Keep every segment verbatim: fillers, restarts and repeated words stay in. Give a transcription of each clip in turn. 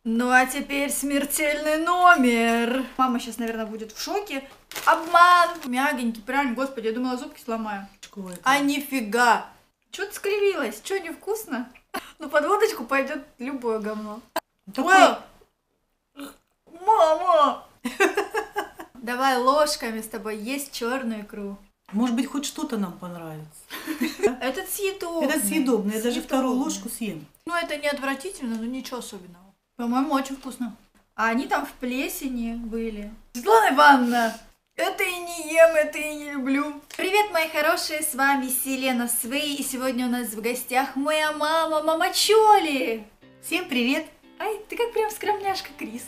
Ну а теперь смертельный номер. Мама сейчас, наверное, будет в шоке. Обман! Мягенький, правильно, господи, я думала, зубки сломаю. А нифига! Чё ты скривилась? Чё, невкусно? Ну под водочку пойдет любое говно. Такое... Мама! Давай ложками с тобой есть черную икру. Может быть, хоть что-то нам понравится. Этот съедобный. Это съедобный, я даже вторую ложку съем. Ну это не отвратительно, но ничего особенного. По-моему, очень вкусно. А они там в плесени были. Светлана Ивановна, это и не ем, это и не люблю. Привет, мои хорошие, с вами Селена Свей. И сегодня у нас в гостях моя мама, мама Чоли. Всем привет. Ай, ты как прям скромняшка, Крис.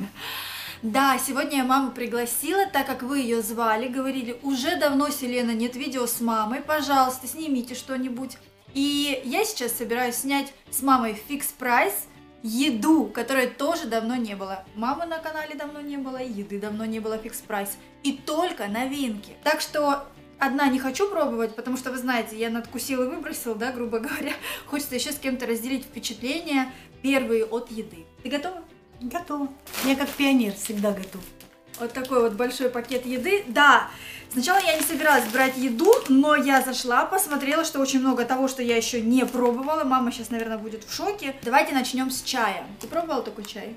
Да, сегодня я маму пригласила, так как вы ее звали, говорили, уже давно, Селена, нет видео с мамой, пожалуйста, снимите что-нибудь. И я сейчас собираюсь снять с мамой фикс прайс еду, которой тоже давно не было. Мамы на канале давно не было, еды давно не было фикс прайс. И только новинки. Так что одна не хочу пробовать, потому что, вы знаете, я надкусила и выбросила, да, грубо говоря. Хочется еще с кем-то разделить впечатления первые от еды. Ты готова? Готова. Я как пионер всегда готов. Вот такой вот большой пакет еды. Да, сначала я не собиралась брать еду, но я зашла, посмотрела, что очень много того, что я еще не пробовала. Мама сейчас, наверное, будет в шоке. Давайте начнем с чая. Ты пробовала такой чай?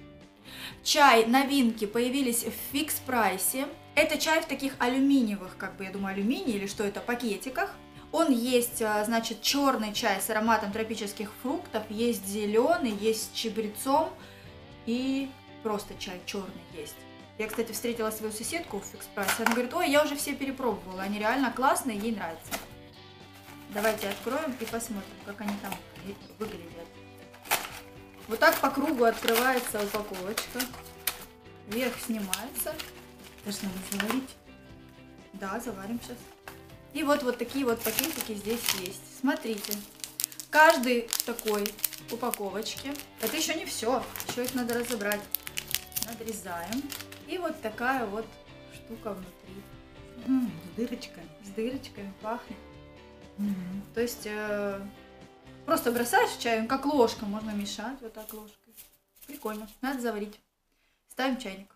Чай, новинки появились в фикс прайсе. Это чай в таких алюминиевых, как бы, я думаю, алюминий или что это, пакетиках. Он есть, значит, черный чай с ароматом тропических фруктов, есть зеленый, есть с чабрецом. И просто чай черный есть. Я, кстати, встретила свою соседку в фикс прайсе. Она говорит, ой, я уже все перепробовала. Они реально классные, ей нравятся. Давайте откроем и посмотрим, как они там выглядят. Вот так по кругу открывается упаковочка. Верх снимается. Даже надо заварить. Да, заварим сейчас. И вот, вот такие вот пакетики здесь есть. Смотрите. Каждый такой упаковочке. Это еще не все. Еще их надо разобрать. Надрезаем. И вот такая вот штука внутри. М-м, с дырочками. С дырочками пахнет. М-м. То есть э, просто бросаешь в чай, как ложка. Можно мешать вот так ложкой. Прикольно. Надо заварить. Ставим чайник.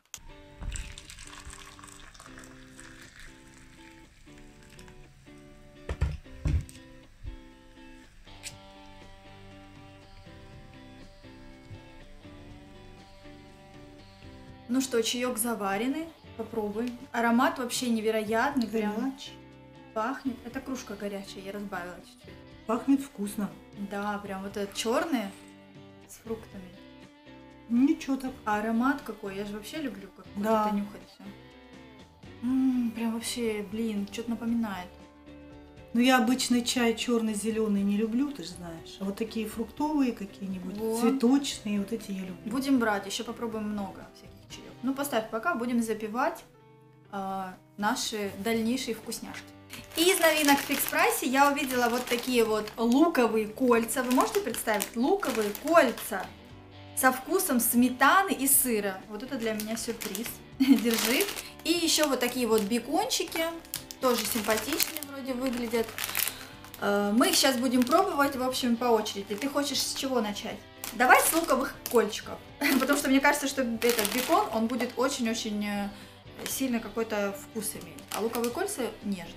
Ну что, чаек заваренный, попробуем. Аромат вообще невероятный, прям пахнет. Это кружка горячая, я разбавила чуть-чуть. Пахнет вкусно. Да, прям вот это черное с фруктами. Ничего так. А аромат какой, я же вообще люблю как да. вот это нюхать все. М-м, прям вообще, блин, что-то напоминает. Ну я обычный чай черный-зеленый не люблю, ты же знаешь. А вот такие фруктовые какие-нибудь, вот. Цветочные, вот эти я люблю. Будем брать, еще попробуем много всяких чаев. Ну поставь пока, будем запивать э, наши дальнейшие вкусняшки. И из новинок в фикс прайсе я увидела вот такие вот луковые кольца. Вы можете представить? Луковые кольца со вкусом сметаны и сыра. Вот это для меня сюрприз. Держи. И еще вот такие вот бекончики. Тоже симпатичные вроде выглядят. Мы их сейчас будем пробовать, в общем, по очереди. Ты хочешь с чего начать? Давай с луковых кольчиков. Потому что мне кажется, что этот бекон, он будет очень-очень сильно какой-то вкус иметь. А луковые кольца нежные.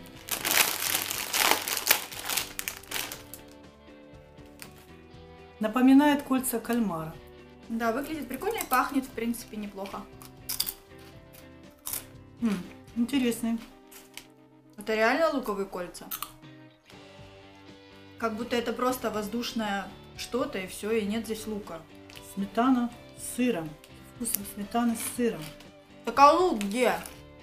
Напоминает кольца кальмара. Да, выглядит прикольно и пахнет, в принципе, неплохо. М-м, интересный. Это реально луковые кольца. Как будто это просто воздушное что-то и все, и нет здесь лука. Сметана с сыром. Вкусом сметаны с сыром. Так а лук где?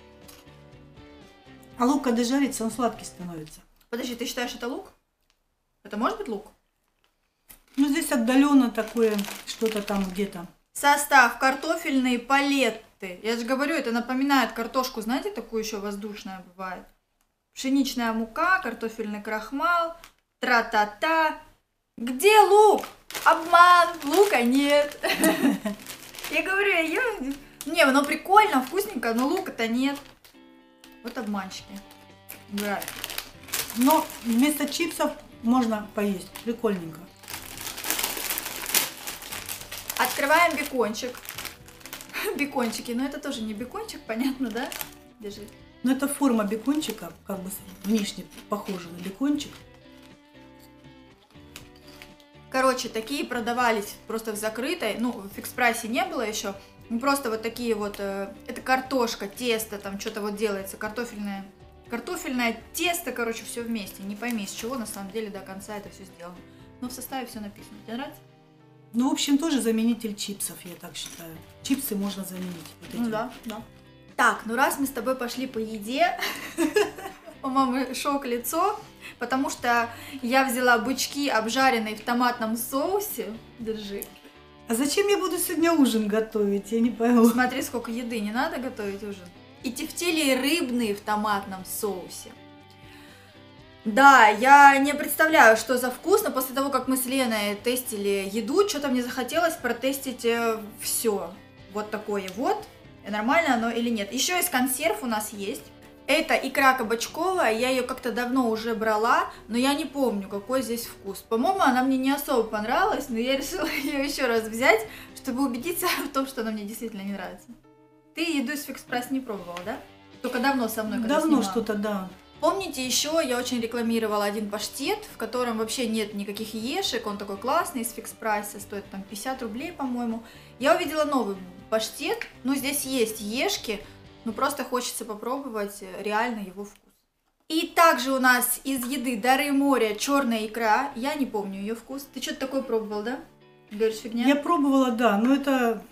А лук, когда жарится, он сладкий становится. Подожди, ты считаешь это лук? Это может быть лук? Ну здесь отдаленно такое, что-то там где-то. Состав: картофельные палетты. Я же говорю, это напоминает картошку, знаете, такую еще воздушная бывает. Пшеничная мука, картофельный крахмал, тра-та-та. Где лук? Обман, лука нет. Я говорю, я ем. Не, ну прикольно, вкусненько, но лука-то нет. Вот обманщики. Да. Но вместо чипсов можно поесть. Прикольненько. Открываем бекончик. Бекончики, но это тоже не бекончик, понятно, да? Держи. Но это форма бекончика, как бы внешне похожа на бекончик. Короче, такие продавались просто в закрытой, ну, в фикс-прайсе не было еще. Ну, просто вот такие вот, э, это картошка, тесто, там что-то вот делается, картофельное, картофельное тесто, короче, все вместе. Не пойми, из чего на самом деле до конца это все сделано. Но в составе все написано. Тебе нравится? Ну, в общем, тоже заменитель чипсов, я так считаю. Чипсы можно заменить. Вот Ну да, да. Так, ну раз мы с тобой пошли по еде, у мамы шок лицо, потому что я взяла бычки, обжаренные в томатном соусе. Держи. А зачем я буду сегодня ужин готовить? Я не пойму. Смотри, сколько еды, не надо готовить ужин. И тефтели рыбные в томатном соусе. Да, я не представляю, что за вкус, но после того, как мы с Леной тестили еду, что-то мне захотелось протестить все. Вот такое вот. Нормально оно или нет. Еще из консерв у нас есть. Это икра кабачковая, я ее как-то давно уже брала, но я не помню, какой здесь вкус. По-моему, она мне не особо понравилась, но я решила ее еще раз взять, чтобы убедиться в том, что она мне действительно не нравится. Ты еду из фикс-прайс не пробовала, да? Только давно со мной, когда Давно снимала. что-то, да. Помните, еще я очень рекламировала один паштет, в котором вообще нет никаких яешек, он такой классный, из фикс-прайса, стоит там пятьдесят рублей, по-моему. Я увидела новый паштет, ну здесь есть яешки, но просто хочется попробовать реально его вкус. И также у нас из еды Дары моря черная икра, я не помню ее вкус. Ты что-то такое пробовал, да? Говоришь, фигня? Я пробовала, да, но это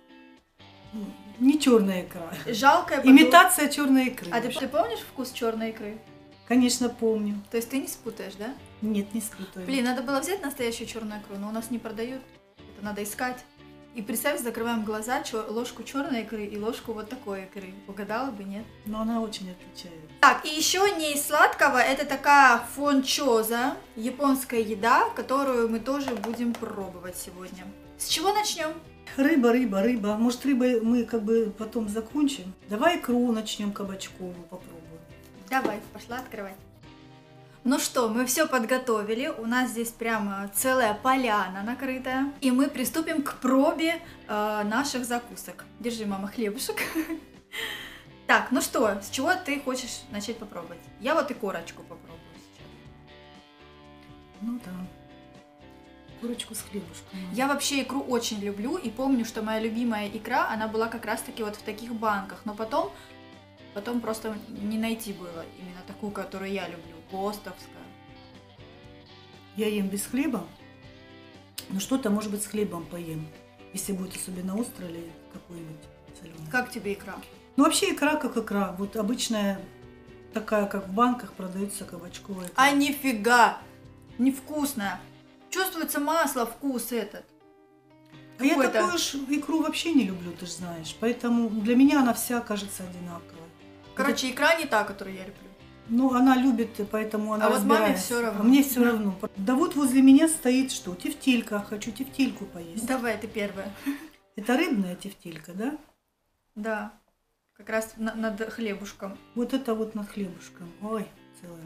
не черная икра. Жалкая. Имитация черной икры. А ты, ты помнишь вкус черной икры? Конечно, помню. То есть ты не спутаешь, да? Нет, не спутаю. Блин, надо было взять настоящую черную икру, но у нас не продают. Это надо искать. И представь, закрываем глаза, чё, ложку черной икры и ложку вот такой икры. Угадала бы, нет? Но она очень отличается. Так, и еще не из сладкого, это такая фончоза, японская еда, которую мы тоже будем пробовать сегодня. С чего начнем? Рыба, рыба, рыба. Может, рыбой мы как бы потом закончим? Давай икру начнем кабачковую попробуем. Давай, пошла открывать. Ну что, мы все подготовили, у нас здесь прямо целая поляна накрытая, и мы приступим к пробе э, наших закусок. Держи, мама, хлебушек. Так, ну что, с чего ты хочешь начать попробовать? Я вот и корочку попробую сейчас. Ну да. Курочку с хлебушком. Я вообще икру очень люблю, и помню, что моя любимая икра, она была как раз-таки вот в таких банках, но потом, потом просто не найти было именно такую, которую я люблю. Костовская. Я ем без хлеба, но что-то, может быть, с хлебом поем, если будет особенно остро или какой-нибудь соленый. Как тебе икра? Ну, вообще икра как икра. Вот обычная, такая, как в банках, продается кабачковая икра. А нифига! Невкусная. Чувствуется масло, вкус этот. А я такую ж икру вообще не люблю, ты же знаешь. Поэтому для меня она вся кажется одинаковой. Короче, это... икра не та, которую я люблю. Ну, она любит, поэтому она а вот разбирается. маме все равно. А мне все равно. Да вот возле меня стоит что? Тефтелька. Хочу тефтельку поесть. Давай, ты первая. Это рыбная тефтелька, да? Да. Как раз на над хлебушком. Вот это вот над хлебушком. Ой, целая.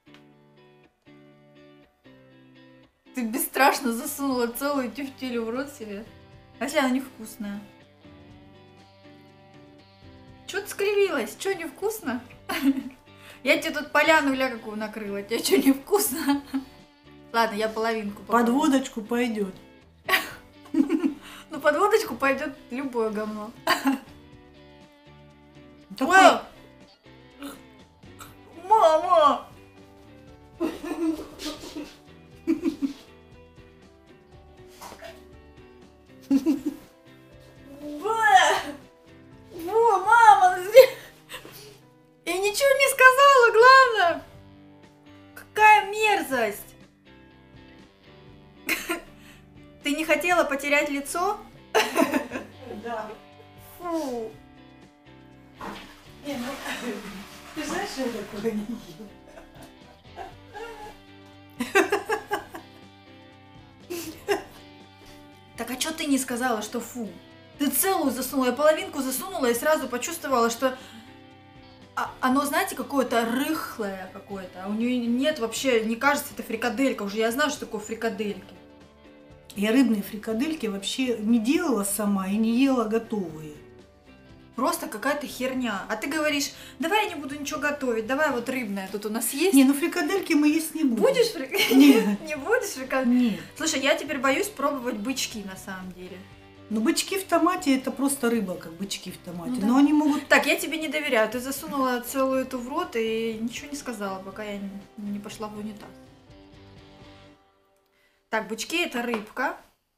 Ты бесстрашно засунула целую тефтелю в рот себе. А если она невкусная? Чё ты скривилась? Чё, невкусно? Я тебе тут поляну ля какую накрыла. Тебе что, невкусно? Ладно, я половинку попробую. Под водочку пойдет. Ну, под водочку пойдет любое говно. Такое... Мама! Во, мама! Я ничего не сказала, главное! Какая мерзость! Ты не хотела потерять лицо? Да. Фу! Не, ну, ты знаешь, что я такое не ем? Так а что ты не сказала, что фу? Ты целую засунула, я половинку засунула и сразу почувствовала, что а, оно, знаете, какое-то рыхлое какое-то. А у нее нет вообще, не кажется, это фрикаделька. Уже я знаю, что такое фрикадельки. Я рыбные фрикадельки вообще не делала сама и не ела готовые. Просто какая-то херня. А ты говоришь, давай я не буду ничего готовить, давай вот рыбное тут у нас есть. Не, ну фрикадельки мы есть не будем. Будешь фрикадельки? Нет. Не будешь фрикадельки? Нет. Слушай, я теперь боюсь пробовать бычки на самом деле. Ну, бычки в томате это просто рыба, как бычки в томате. Ну, да. Но они могут... Так, я тебе не доверяю. Ты засунула целую эту в рот и ничего не сказала, пока я не пошла в унитаз. Так, бычки это рыбка.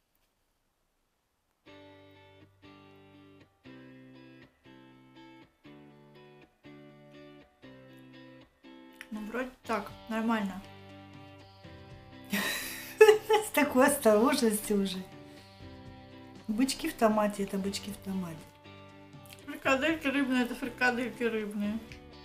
Ну, вроде так, нормально. С такой осторожностью уже. Бычки в томате это бычки в томате. Фрикадельки рыбные это фрикадельки рыбные.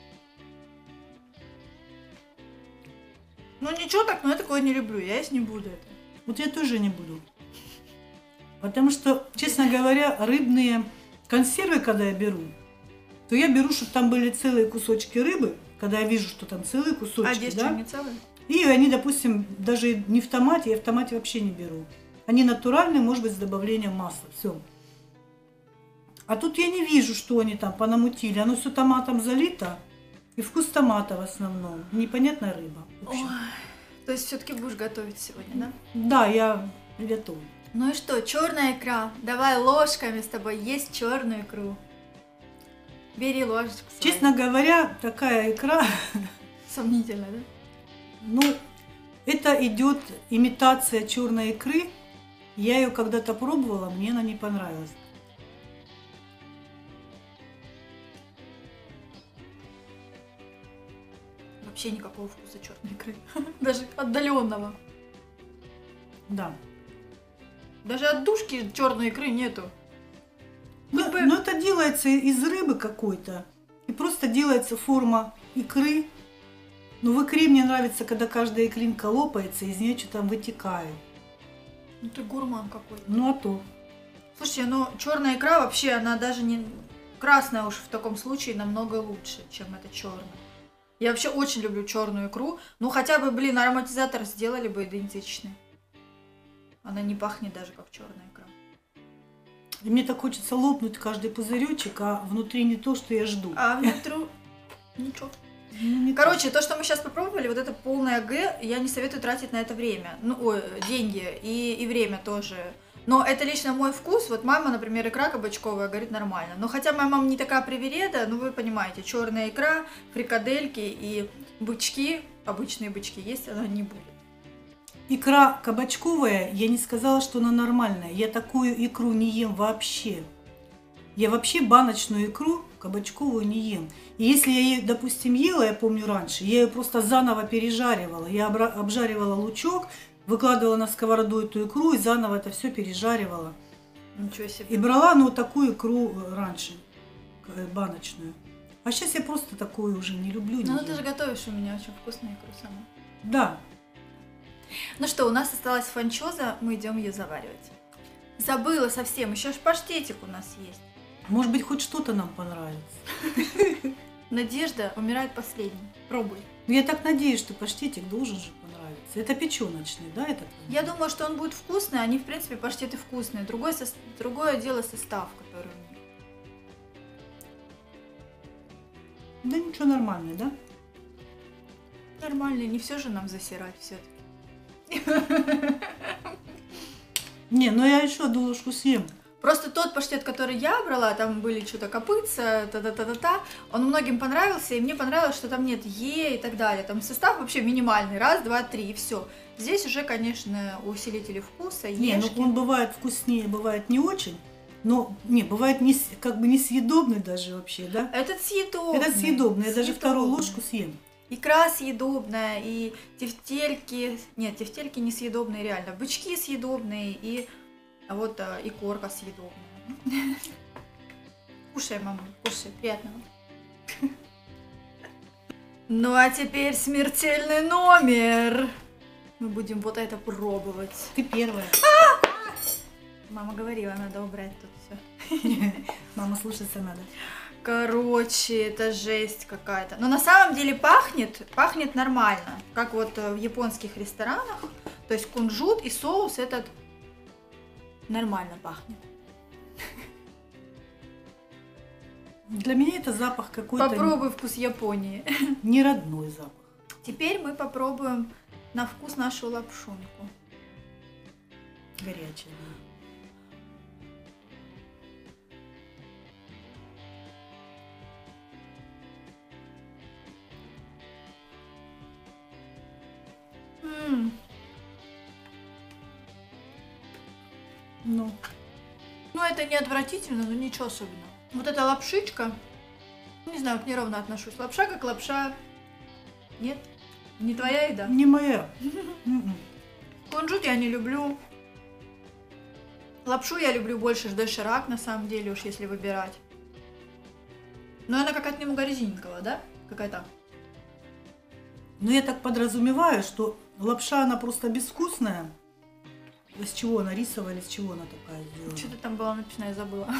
Ну ничего так, но я такое не люблю, я есть не буду это. Вот я тоже не буду. Потому что, честно говоря, рыбные консервы, когда я беру, то я беру, чтобы там были целые кусочки рыбы, когда я вижу, что там целые кусочки, а здесь да? что, не целые? И они, допустим, даже не в томате, я в томате вообще не беру. Они натуральные, может быть, с добавлением масла, все. А тут я не вижу, что они там понамутили. Оно все томатом залито, и вкус томата в основном. Непонятная рыба. Ой, то есть все-таки будешь готовить сегодня, да? Да, я готова. Ну и что, черная икра. Давай ложками с тобой есть черную икру. Бери ложечку. Свою. Честно говоря, такая икра, Сомнительно, да? ну, это идет имитация черной икры. Я ее когда-то пробовала, мне она не понравилась. Вообще никакого вкуса черной икры. Даже отдаленного. Да. Даже отдушки черной икры нету. Но, бы... но это делается из рыбы какой-то. И просто делается форма икры. Но в икре мне нравится, когда каждая икринка лопается, из нее что-то там вытекает. Ну ты гурман какой-то. Ну а то. Слушайте, ну черная икра вообще, она даже не... Красная уж в таком случае намного лучше, чем эта черная. Я вообще очень люблю черную икру. Ну хотя бы, блин, ароматизатор сделали бы идентичный. Она не пахнет даже как черная икра. И мне так хочется лопнуть каждый пузыречек, а внутри не то, что я жду. А внутри ничего. Ну, не Короче, то, что мы сейчас попробовали, вот это полное Г, я не советую тратить на это время. Ну, ой, деньги и, и время тоже. Но это лично мой вкус. Вот мама, например, икра кабачковая, говорит, нормально. Но хотя моя мама не такая привереда, ну вы понимаете, черная икра, фрикадельки и бычки, обычные бычки есть, она не будет. Икра кабачковая, я не сказала, что она нормальная. Я такую икру не ем вообще. Я вообще баночную икру кабачковую не ем. И если я ее, допустим, ела, я помню раньше, я ее просто заново пережаривала. Я обжаривала лучок, выкладывала на сковороду эту икру и заново это все пережаривала. Ничего себе. И брала, ну, такую икру раньше, баночную. А сейчас я просто такую уже не люблю. Ну, не ты ем. же готовишь у меня очень вкусную икру сама. Да. Ну что, у нас осталась фанчоза, мы идем ее заваривать. Забыла совсем, еще ж паштетик у нас есть. Может быть, хоть что-то нам понравится. Надежда умирает последней. Пробуй. Ну, я так надеюсь, что паштетик должен же понравиться. Это печеночный, да? Это? Я думаю, что он будет вкусный, они, в принципе, паштеты вкусные. Другое, со... Другое дело состав, который у них. Да ничего, нормальный, да? Нормально, не все же нам засирать все-таки. Не, ну я еще одну ложку съем. Просто тот паштет, который я брала, там были что-то копытца, та-та-та-та-та, он многим понравился, и мне понравилось, что там нет Е и так далее. Там состав вообще минимальный, раз, два, три, и все. Здесь уже, конечно, усилители вкуса, Не, ешки. ну он бывает вкуснее, бывает не очень. Но, не, бывает не, с- как бы несъедобный даже вообще, да? Этот съедобный. Это съедобный, я даже вторую Съедобный. ложку съем. Икра съедобная, и тефтельки, нет, тефтельки несъедобные реально, бычки съедобные, и а вот а, и корка съедобная. Кушай, мама, кушай, приятного. Ну а теперь смертельный номер. Мы будем вот это пробовать. Ты первая. Мама говорила, надо убрать тут все. Мама, слушаться надо. Короче, это жесть какая-то. Но на самом деле пахнет, пахнет нормально, как вот в японских ресторанах. То есть кунжут и соус этот Нормально пахнет. Для меня это запах какой-то... Попробуй вкус Японии. Не родной запах. Теперь мы попробуем на вкус нашу лапшунку. Горячая. М. Ну, Ну, это не отвратительно, но ничего особенного. Вот эта лапшичка, не знаю, к ней ровно отношусь. Лапша как лапша. Нет? Не твоя еда? не моя. М-м. Кунжут я не люблю. Лапшу я люблю больше доширак, на самом деле, уж если выбирать. Но она какая-то немного резиненькая, да? Какая-то. Но я так подразумеваю, что лапша, она просто безвкусная. Из чего она, рисовая или из чего она такая сделана? Что-то там было написано, я забыла.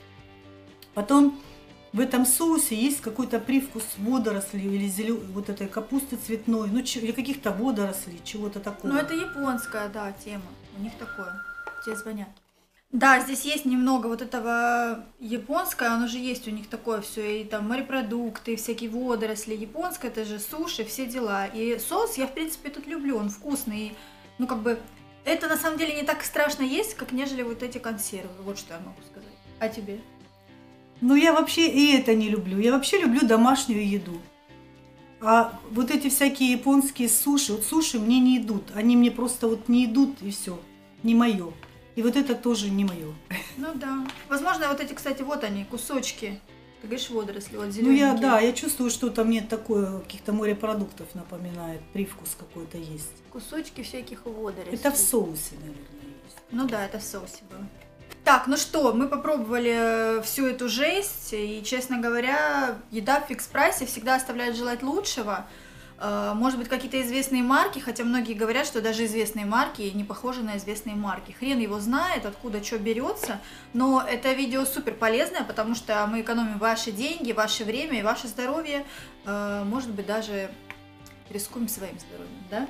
Потом в этом соусе есть какой-то привкус водорослей или зелё... вот этой капусты цветной, ну ч- или каких-то водорослей, чего-то такого. Ну, это японская, да, тема. У них такое. Тебе звонят. Да, здесь есть немного вот этого японское, оно же есть у них такое все, и там морепродукты, и всякие водоросли. Японское, это же суши, все дела. И соус я, в принципе, тут люблю, он вкусный. И, ну, как бы, это на самом деле не так страшно есть, как нежели вот эти консервы. Вот что я могу сказать. А тебе? Ну, я вообще и это не люблю. Я вообще люблю домашнюю еду. А вот эти всякие японские суши, вот суши мне не идут. Они мне просто вот не идут, и все. Не мое. И вот это тоже не мое. Ну да. Возможно, вот эти, кстати, вот они, кусочки. Ты говоришь, водоросли, вот Ну, зелененькие. я, да, я чувствую, что там нет такое, каких-то морепродуктов напоминает. Привкус какой-то есть. Кусочки всяких водорослей. Это в соусе, наверное, есть. Ну да, это в соусе было. Так, ну что, мы попробовали всю эту жесть, и, честно говоря, еда в фикс-прайсе всегда оставляет желать лучшего. Э, Может быть, какие-то известные марки, хотя многие говорят, что даже известные марки не похожи на известные марки. Хрен его знает, откуда что берется, но это видео супер полезное, потому что мы экономим ваши деньги, ваше время и ваше здоровье. Э, Может быть, даже рискуем своим здоровьем, да?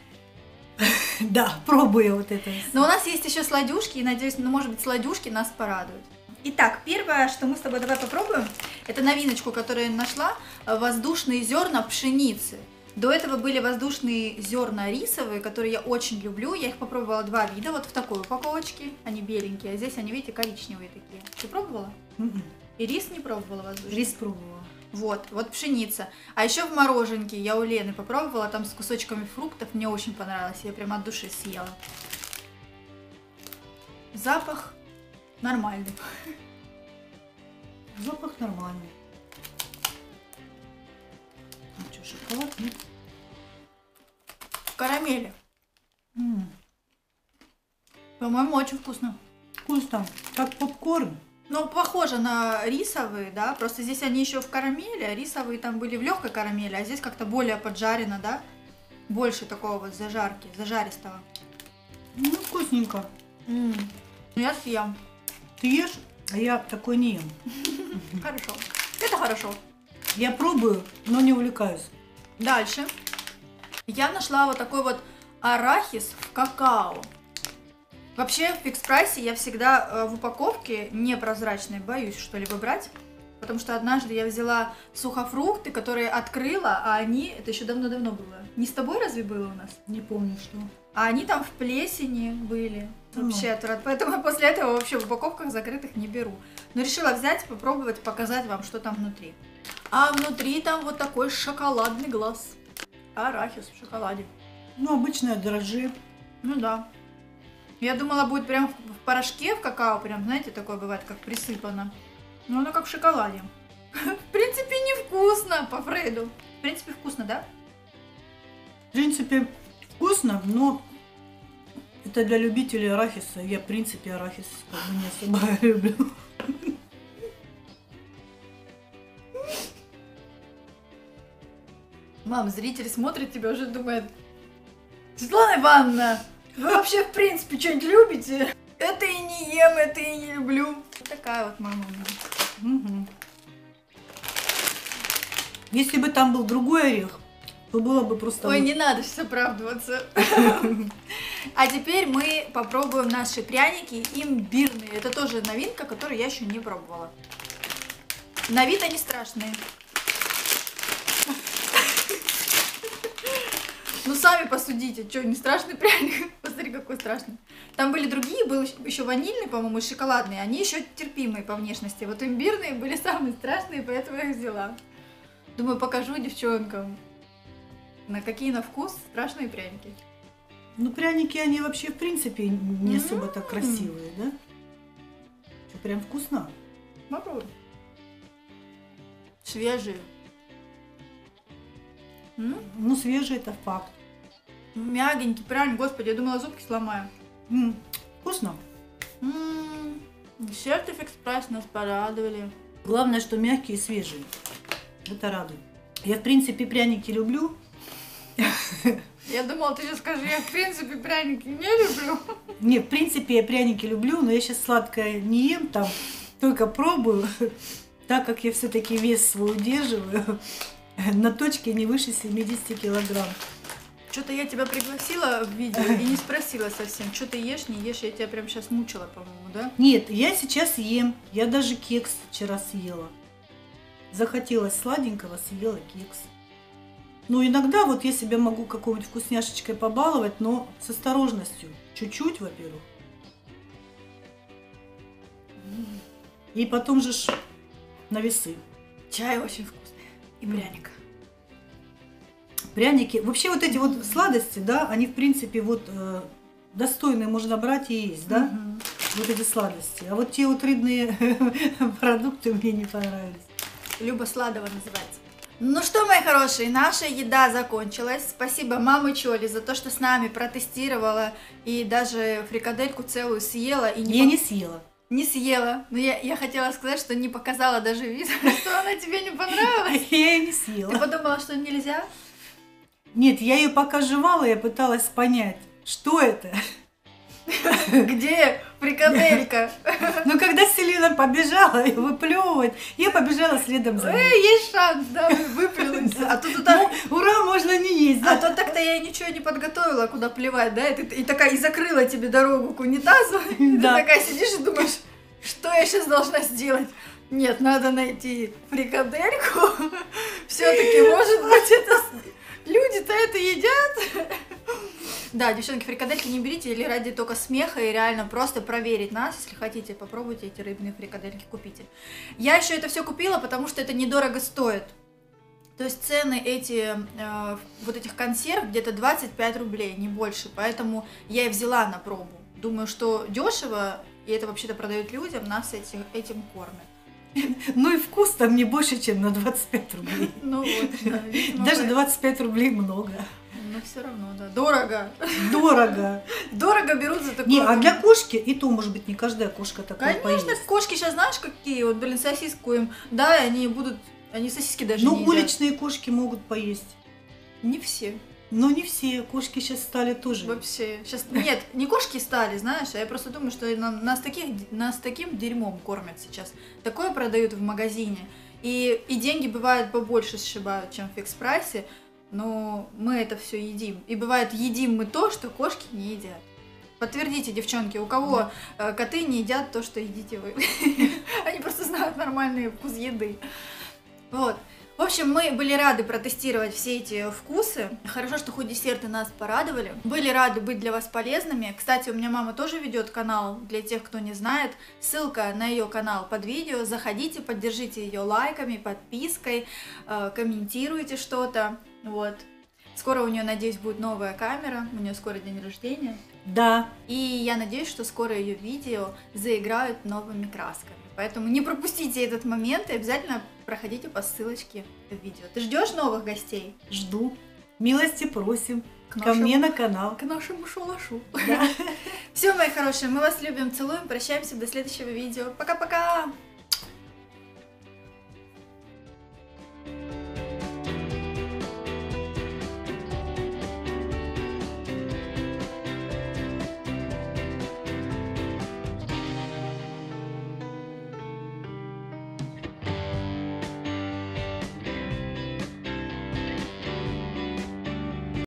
Да, пробую вот это. Но у нас есть еще сладюшки, и надеюсь, ну, может быть, сладюшки нас порадуют. Итак, первое, что мы с тобой давай попробуем, это новиночку, которую я нашла, воздушные зерна пшеницы. До этого были воздушные зерна рисовые, которые я очень люблю. Я их попробовала два вида, вот в такой упаковочке, они беленькие, а здесь они, видите, коричневые такие. Ты пробовала? М-м. И рис не пробовала воздушный? Рис пробовала. Вот, вот пшеница. А еще в мороженке я у Лены попробовала, там с кусочками фруктов, мне очень понравилось, я прям от души съела. Запах нормальный. Запах нормальный. Ну что, шоколад? Нет? В карамели. М, По-моему, очень вкусно. Вкусно. Как попкорн. Ну, похоже на рисовые, да, просто здесь они еще в карамели, а рисовые там были в легкой карамели, а здесь как-то более поджарено, да, больше такого вот зажарки, зажаристого. Ну, вкусненько. М. Ну, я съем. Ты ешь, а я такой не ем. Хорошо. Это хорошо. Я пробую, но не увлекаюсь. Дальше. Я нашла вот такой вот арахис в какао. Вообще в фикс-прайсе я всегда э, в упаковке непрозрачной боюсь что-либо брать, потому что однажды я взяла сухофрукты, которые открыла, а они, это еще давно-давно было. Не с тобой разве было у нас? Не помню, что. А они там в плесени были. Вообще отвратительно. Поэтому я после этого вообще в упаковках закрытых не беру. Но решила взять, попробовать, показать вам, что там внутри. А внутри там вот такой шоколадный глаз. Арахис в шоколаде. Ну, обычное дрожжи. Ну да. Я думала, будет прям в в порошке в какао, прям, знаете, такое бывает, как присыпано. Но оно как в шоколаде. В принципе, невкусно по Фрейду. В принципе, вкусно, да? В принципе, вкусно, но это для любителей арахиса. Я, в принципе, арахис как бы не особо люблю. Мам, зритель смотрит тебя, уже думает: Светлана Ивановна, вы вообще, в принципе, что-нибудь любите? Это и не ем, это и не люблю. Вот такая вот мама у меня. Угу. Если бы там был другой орех, то было бы просто... Ой, вот- не надо сейчас оправдываться. А теперь мы попробуем наши пряники имбирные. Это тоже новинка, которую я еще не пробовала. На вид они страшные. Ну сами посудите, что, не страшный пряник? Посмотри, какой страшный. Там были другие, был еще ванильный, по-моему, и шоколадные. Они еще терпимые по внешности. Вот имбирные были самые страшные, поэтому я их взяла. Думаю, покажу девчонкам, на какие на вкус страшные пряники. Ну, пряники, они вообще, в принципе, не особо так красивые, да? Что, прям вкусно? Попробуй. Свежие. М? Ну, свежие, это факт. Мягенький пряник, господи, я думала, зубки сломаю. М, Вкусно. М-м-м. Десертов экспресс нас порадовали. Главное, что мягкие и свежие. Это радует. Я, в принципе, пряники люблю. Я думала, ты сейчас скажешь, я в принципе пряники не люблю. Не, в принципе, я пряники люблю, но я сейчас сладкое не ем, там только пробую, так как я все-таки вес свой удерживаю на точке не выше семидесяти килограмм. Что-то я тебя пригласила в видео и не спросила совсем, что ты ешь, не ешь, я тебя прям сейчас мучила, по-моему, да? Нет, я сейчас ем, я даже кекс вчера съела. Захотелось сладенького, съела кекс. Ну, иногда вот я себя могу какой-нибудь вкусняшечкой побаловать, но с осторожностью. Чуть-чуть, во-первых. И потом же ж на весы. Чай очень вкусный. И пряник. Пряники. Вообще вот эти вот сладости, да, они в принципе вот э, достойные можно брать и есть, да? Мгм. Вот эти сладости. А вот те вот рыбные продукты мне не понравились. Люба Сладова называется. Ну что, мои хорошие, наша еда закончилась. Спасибо маме Чоли за то, что с нами протестировала и даже фрикадельку целую съела. И не Я пок- не съела. не съела. Но я, я хотела сказать, что не показала даже вид, что она тебе не понравилась. Я ее не Ты съела. подумала, что нельзя? Нет, я ее пока жевала, я пыталась понять, что это. Где фрикаделька? Но когда Селена побежала и выплевывать, я побежала следом за ней. Эй, есть шанс, да, выплюнуть. А то тут так- Ну, ура, можно не есть, А да? то так-то я ничего не подготовила, куда плевать, да? И, ты, и такая, и закрыла тебе дорогу к унитазу. И Да. ты такая сидишь и думаешь, что я сейчас должна сделать? Нет, надо найти фрикадельку. Все-таки, может быть, это... Люди-то это едят. Да, девчонки, фрикадельки не берите или ради только смеха и реально просто проверить нас. Если хотите, попробуйте эти рыбные фрикадельки, купите. Я еще это все купила, потому что это недорого стоит. То есть цены эти, э, вот этих консерв где-то двадцать пять рублей, не больше. Поэтому я и взяла на пробу. Думаю, что дешево, и это вообще-то продают людям, нас этим, этим кормят. Ну и вкус там не больше, чем на двадцать пять рублей. Ну вот, да, видимо, Даже поэтому- двадцать пять рублей много. Но все равно, да. Дорого. Дорого. Дорого берут за такое. Не, а для кошки, и то, может быть, не каждая кошка такое Конечно, поест. кошки сейчас знаешь какие? Вот, блин, сосиску им. Да, и они будут... Они сосиски даже Ну, не едят. уличные кошки могут поесть. Не все. Но не все. Кошки сейчас стали тоже. Вообще. Сейчас... Нет, не кошки стали, знаешь, а я просто думаю, что на- нас, таких, нас таким дерьмом кормят сейчас. Такое продают в магазине. И, и деньги бывают побольше сшибают, чем в фикс-прайсе. Но мы это все едим. И бывает, едим мы то, что кошки не едят. Подтвердите, девчонки, у кого э, коты не едят то, что едите вы. Они просто знают нормальный вкус еды. Вот. В общем, мы были рады протестировать все эти вкусы. Хорошо, что хоть десерты нас порадовали. Были рады быть для вас полезными. Кстати, у меня мама тоже ведет канал, для тех, кто не знает. Ссылка на ее канал под видео. Заходите, поддержите ее лайками, подпиской, э, комментируйте что-то. Вот. Скоро у нее, надеюсь, будет новая камера. У нее скоро день рождения. Да. И я надеюсь, что скоро ее видео заиграют новыми красками. Поэтому не пропустите этот момент и обязательно проходите по ссылочке в видео. Ты ждешь новых гостей? Жду. Милости просим. К Ко нашему- мне на канал. К нашему шалашу. Да. Все, мои хорошие, мы вас любим, целуем, прощаемся до следующего видео. Пока-пока!